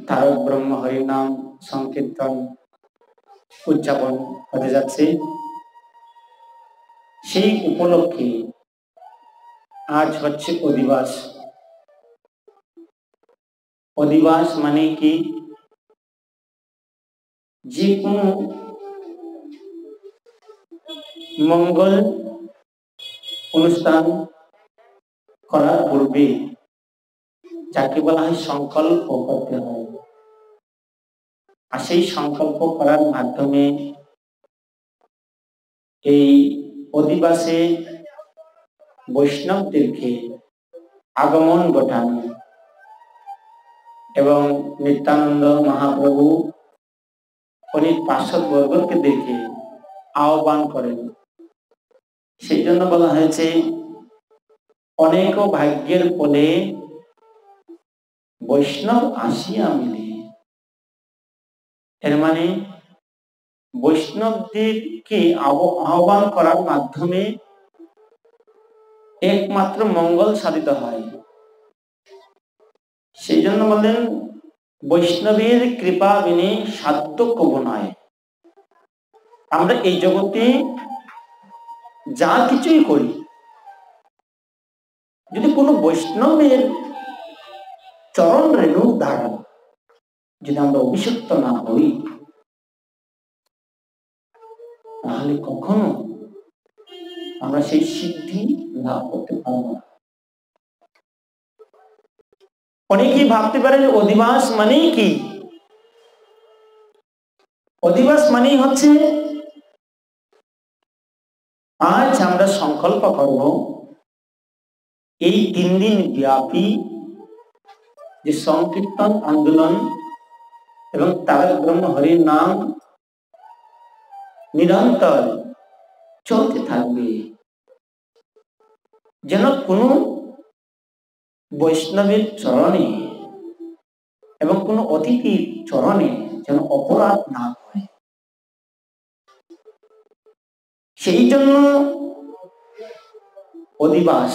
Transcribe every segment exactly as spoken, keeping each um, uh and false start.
তারক ব্রহ্ম হরিনাম সংকীর্তন উদযাপন হতে যাচ্ছে। সেই উপলক্ষে আজ হচ্ছে অধিবাস। অধিবাস মানে কি, যে কোনো মঙ্গল অনুষ্ঠান করার পূর্বে যাকে বলা হয় সংকল্প করতে হয়। আর সেই সংকল্প করার মাধ্যমে এই অধিবাসে বৈষ্ণবদেরকে আগমন ঘটানো এবং নিত্যানন্দ মহাপ্রভু উনি পার্শ্বদ বর্গকে দেখে আহ্বান করেন। সেই জন্য বলা হয়েছে অনেক ভাগ্যের ফলে বৈষ্ণব আসিয়া মিলে। এর মানে বৈষ্ণবদেরকে আহ্বান করার মাধ্যমে একমাত্র মঙ্গল সাধিত হয়। সেই জন্য বলেন বৈষ্ণবের কৃপা বিনে সাধ্য কবু নয়। আমরা এই জগতে যা কিছুই করি, যদি কোনো বৈষ্ণবের চরণ রেণু দ্বারা যদি আমরা অভিষিক্ত না হই, তাহলে কখনো আমরা সেই সিদ্ধি লাভ করতে পারব না। অনেকেই ভাবতে পারেন অধিবাস মানেই কি? অধিবাস মানেই হচ্ছে আজ আমরা সংকল্প করব এই তিন দিন ব্যাপী যে সংকীর্তন আন্দোলন এবং তারক ব্রহ্ম হরির নাম নিরন্তর চলতে থাকবে, যেন কোনো বৈষ্ণবের চরণে এবং কোনো অতিথির চরণে যেন অপরাধ না হয়। সেই জন্য অধিবাস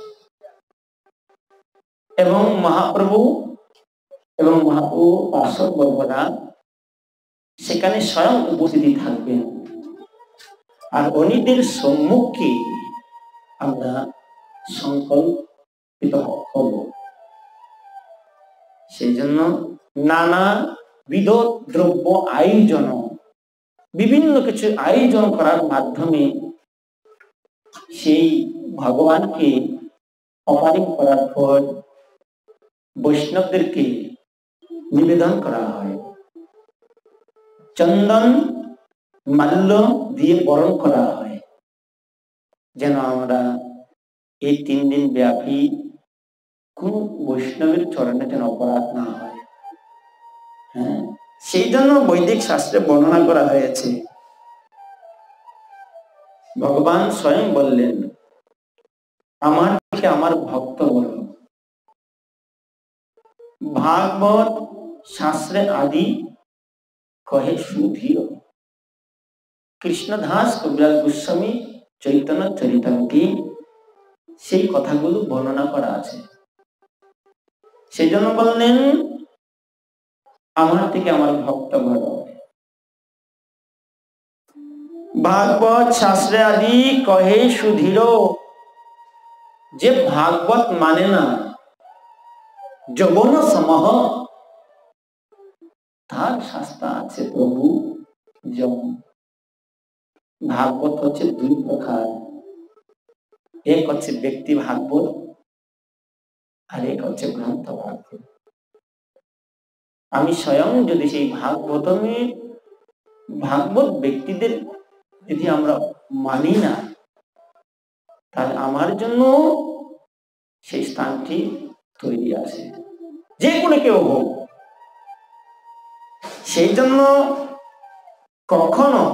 এবং মহাপ্রভু এবং মহাপ্রভু পার্শ্বদ বর্গরা সেখানে স্বয়ং উপস্থিতি থাকবেন। আর অনিদের সম্মুখে আমরা সংকল্পিত হব। সেই জন্য নানা বিধ দ্রব্য আয়োজন, বিভিন্ন কিছু আয়োজন করার মাধ্যমে সেই ভগবানকে অপারিক করার পর বৈষ্ণবদেরকে নিবেদন করা হয়। চন্দন মাল্য দিয়ে বরণ করা হয়, যেন আমরা এই তিন দিন ব্যাপী কোন বৈষ্ণবের চরণে যেন অপরাধ না হয়। হ্যাঁ, সেই জন্য বৈদিক শাস্ত্রে বর্ণনা করা হয়েছে, ভগবান স্বয়ং বললেন আমার থেকে আমার ভক্ত বলো। ভাগবত শাস্ত্রে আদি কহে সুধীর। কৃষ্ণদাস কবিরাজ গোস্বামী চৈতন্য চরিতামৃতে সেই কথাগুলো বর্ণনা করা আছে। সেই জন্য বললেন আমার থেকে আমার ভক্ত বলো। ভাগবত শাস্ত্রে আদি কহে সুধীর, যে ভাগবত মানে না যৌবন সমহ, তার শাস্ত্র আছে প্রভু যৌন। ভাগবত হচ্ছে দুই প্রকার, এক হচ্ছে ব্যক্তি ভাগবত আর এক হচ্ছে গ্রন্থ ভাগবত। আমি স্বয়ং যদি সেই ভাগবতমে ভাগবত ব্যক্তিদের যদি আমরা মানি না, তাহলে আমার জন্য সেই স্থানটি তৈরি আছে, যে কোনো কেউ হোক। সেই জন্য কখনো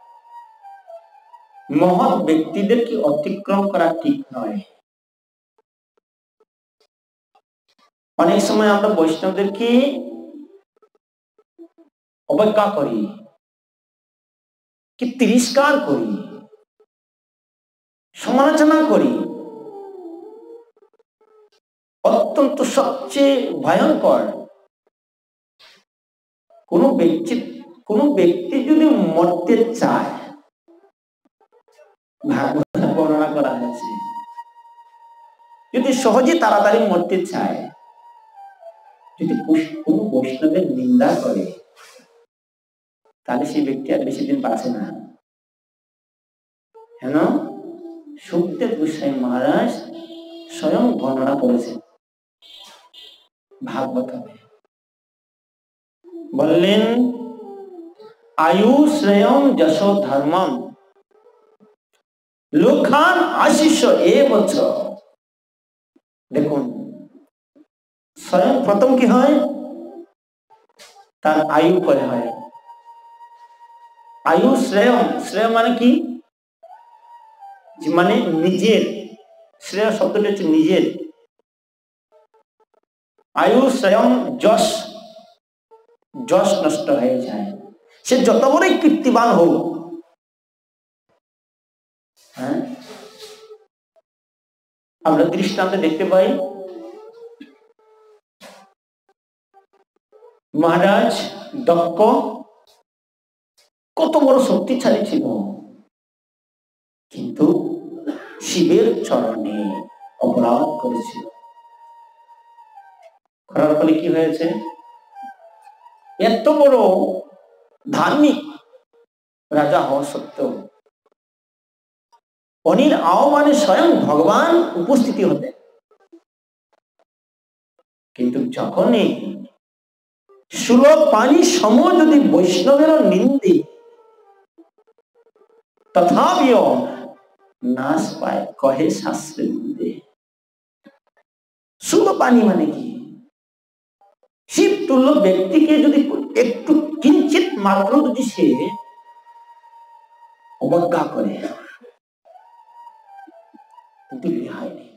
মহৎ ব্যক্তিদেরকে অতিক্রম করা ঠিক নয়। অনেক সময় আমরা বৈষ্ণবদেরকে অবজ্ঞা করি, কি তিরস্কার করি, সমালোচনা করি। অত্যন্ত সবচেয়ে ভয়ঙ্কর কোন ব্যক্তি কোন ব্যক্তি যদি মরতে চায়, ভাগবত বর্ণনা করা হয়েছে, যদি সহজে তাড়াতাড়ি মরতে চায়, যদি কোন বৈষ্ণবের নিন্দা করে, তাহলে সেই ব্যক্তি আর বেশি দিন বাঁচে না। কেন? সুখদেব গোস্বামী মহারাজ স্বয়ং বর্ণনা করেছেন ভাগবতমে, বললেন আয়ু শ্রেয়ং যশো ধর্মম লোকান আশিষ এ বছর। দেখুন, স্বয়ং প্রথম কি হয়? তার আয়ু পরে হয়। আয়ু শ্রেয়, শ্রেয় মানে কি? মানে নিজের, শ্রেয় শব্দটা হচ্ছে নিজের। আয়ু শ্রেয়ং যশ, যশ নষ্ট হয়ে যায়। সে যত বড়ই কীর্তিবান হোক, হ্যাঁ, আমরা দৃষ্টান্তে দেখতে পাই মহারাজ দক্ষ কত বড় শক্তিশালী ছিল, কিন্তু শিবের চরণে অপরাধ করেছিল। করার ফলে কি হয়েছে? এত বড় ধার্মিক রাজা হওয়া সত্ত্বেও অনিল আহ্বানে স্বয়ং ভগবান উপস্থিতি হতে, কিন্তু যখনই সুলভ পানি সম যদি বৈষ্ণবের নিন্দে তথাপিও নাশ পায় কহে শাস্ত্রে নিন্দে। সুলভ পানি মানে কি? শিব তুল্য ব্যক্তিকে যদি একটু কিঞ্চিত মাত্র যদি সে অবজ্ঞা করে, কিন্তু রেহাই নেই।